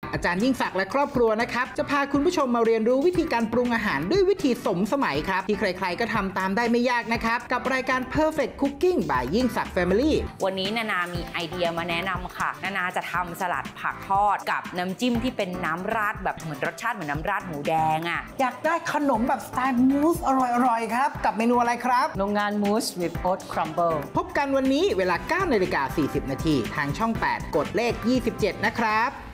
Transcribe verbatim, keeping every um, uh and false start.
อาจารย์ยิ่งศักดิ์และครอบครัวนะครับจะพาคุณผู้ชมมาเรียนรู้วิธีการปรุงอาหารด้วยวิธีสมสมัยครับที่ใครๆก็ทำตามได้ไม่ยากนะครับกับรายการ Perfect Cooking by ยิ่งศักดิ์ Family วันนี้นานามีไอเดียมาแนะนำค่ะนานาจะทำสลัดผักทอดกับน้ำจิ้มที่เป็นน้ำราดแบบเหมือนรสชาติเหมือนน้ำราดหมูแดงอ่ะอยากได้ขนมแบบสไตล์มูสอร่อยๆครับกับเมนูอะไรครับโรงงานมูส with oat crumble พบกันวันนี้เวลา เก้านาฬิกาสี่สิบนาทีทางช่องแปดกดเลขยี่สิบเจ็ดนะครับ